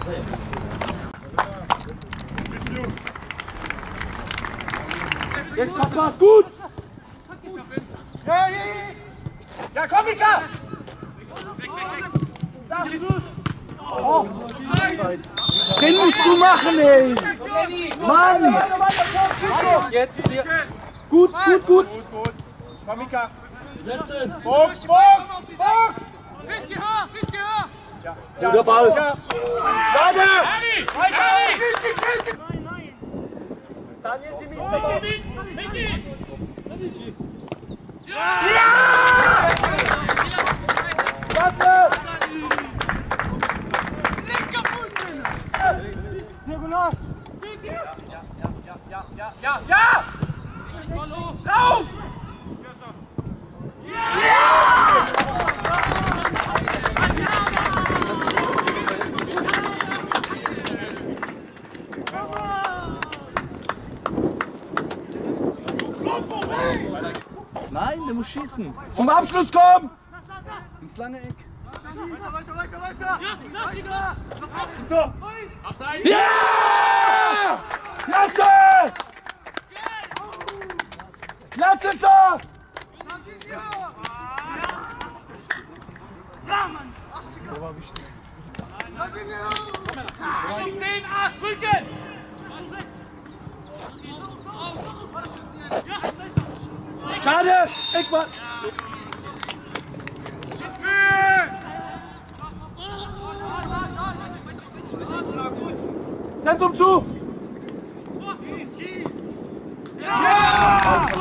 Jetzt das war's gut! Ja, komm, Mika! Oh. Den musst du machen, ey! Mann! Jetzt hier! Gut, gut, gut! Komm, Mika! Setzen! Box, Box! Box! Gehör! Ja. Guter Ball! Schade! Daniel, die Mist dabei! Ja! Klasse! Ja! Lauf! Nein, der muss schießen. Zum Abschluss kommen! Ins lange Eck. So. Ja! Klasse! Klasse, so! Der war wichtig. 10, 8, Rücken! Schade! Eckmann! Zentrum zu! Ja!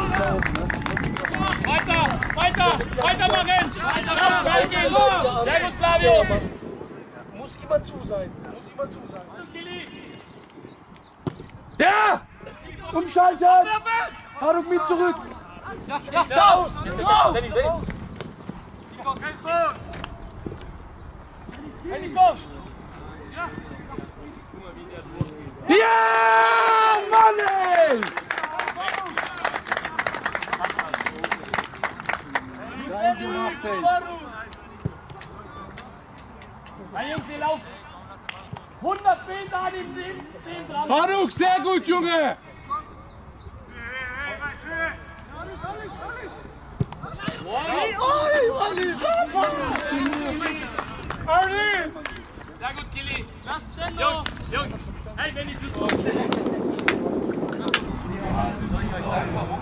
Weiter machen! Sehr gut, Flavio! Muss immer zu sein. Ja! Umschalten! Faruk mit zurück! Raus! Ja! Mann, ey! Hey Jungs, ihr lauft 100 Meter an dem dran. Faruk, sehr gut, Junge! Sehr gut, Kili. Jungs, hey, wenn die zu. Soll ich euch sagen, warum?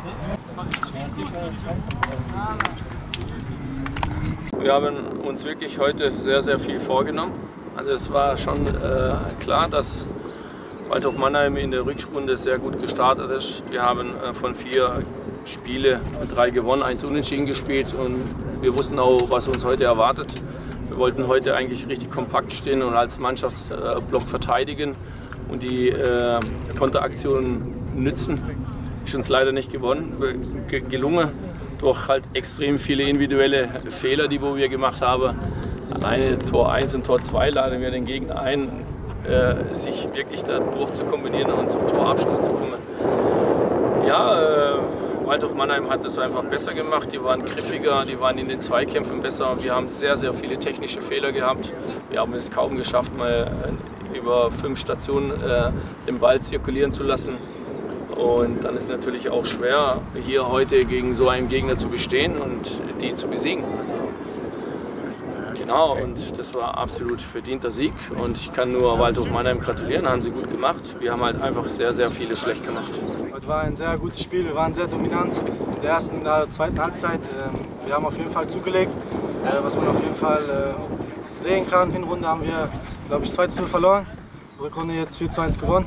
Wir haben uns wirklich heute sehr, sehr viel vorgenommen. Also es war schon klar, dass Waldhof Mannheim in der Rückrunde sehr gut gestartet ist. Wir haben von 4 Spiele 3 gewonnen, 1 unentschieden gespielt und wir wussten auch, was uns heute erwartet. Wir wollten heute eigentlich richtig kompakt stehen und als Mannschaftsblock verteidigen und die Konteraktionen nützen. Ist uns leider nicht gelungen, durch halt extrem viele individuelle Fehler, die wir gemacht haben. Alleine Tor 1 und Tor 2 laden wir den Gegner ein, sich wirklich da durchzukombinieren und zum Torabschluss zu kommen. Ja, Waldhof Mannheim hat es einfach besser gemacht, die waren griffiger, die waren in den Zweikämpfen besser. Wir haben sehr, sehr viele technische Fehler gehabt. Wir haben es kaum geschafft, mal über 5 Stationen den Ball zirkulieren zu lassen. Und dann ist es natürlich auch schwer, hier heute gegen so einen Gegner zu bestehen und die zu besiegen. Also, genau, und das war absolut verdienter Sieg. Und ich kann nur Waldhof Mannheim gratulieren, haben sie gut gemacht. Wir haben halt einfach sehr, sehr viele schlecht gemacht. Heute war ein sehr gutes Spiel, wir waren sehr dominant in der ersten und der zweiten Halbzeit. Wir haben auf jeden Fall zugelegt, was man auf jeden Fall sehen kann. Hinrunde haben wir, glaube ich, 2:0 verloren, Rückrunde jetzt 4:1 gewonnen.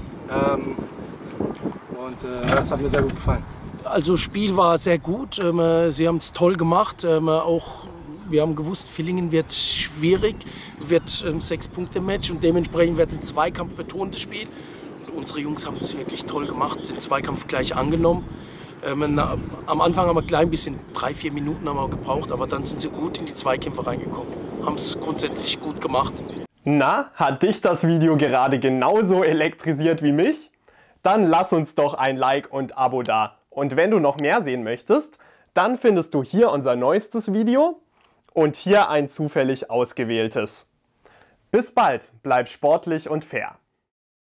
Das hat mir sehr gut gefallen. Also das Spiel war sehr gut, sie haben es toll gemacht. Wir haben gewusst, Villingen wird schwierig, wird 6-Punkte-Match und dementsprechend wird es ein Zweikampf betontes Spiel. Und unsere Jungs haben das wirklich toll gemacht, den Zweikampf gleich angenommen. Am Anfang haben wir ein klein bisschen, 3-4 Minuten haben wir gebraucht, aber dann sind sie gut in die Zweikämpfe reingekommen. Haben es grundsätzlich gut gemacht. Na, hat dich das Video gerade genauso elektrisiert wie mich? Dann lass uns doch ein Like und Abo da. Und wenn du noch mehr sehen möchtest, dann findest du hier unser neuestes Video und hier ein zufällig ausgewähltes. Bis bald, bleib sportlich und fair.